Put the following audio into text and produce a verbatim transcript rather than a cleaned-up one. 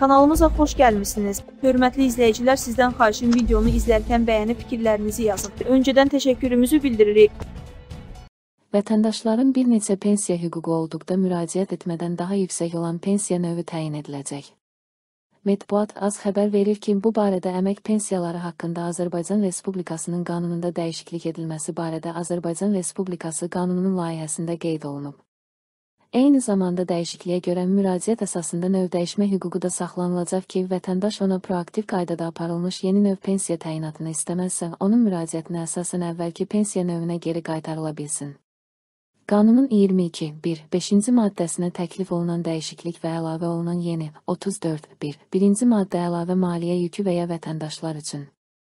Kanalımıza xoş gəlmişsiniz. Hörmətli izləyicilər, sizdən xahişim videonu izlərkən bəyənib fikirlərinizi yazın. Öncədən təşəkkürümüzü bildiririk. Vətəndaşların bir neçə pensiya hüququ olduqda müraciət etmədən daha yüksək olan pensiya növü təyin ediləcək. Mətbuat az xəbər verir ki, bu barədə əmək pensiyaları haqqında Azərbaycan Respublikasının qanununda dəyişiklik edilməsi barədə Azərbaycan Respublikası qanununun layihəsində qeyd olunub. Eyni zamanda dəyişikliyə görə müraciət əsasında növ dəyişmə hüququ da saxlanılacaq ki, vətəndaş ona proaktiv qaydada aparılmış yeni növ pensiya təyinatını istəməzsə, onun müraciətinə əsasən əvvəlki pensiya növünə geri qaytarıla bilsin. Qanunun iyirmi iki bir beşinci maddəsinə təklif olunan dəyişiklik və əlavə olunan yeni otuz dörd bir birinci maddə əlavə maliyyə yükü və ya vətəndaşlar üçün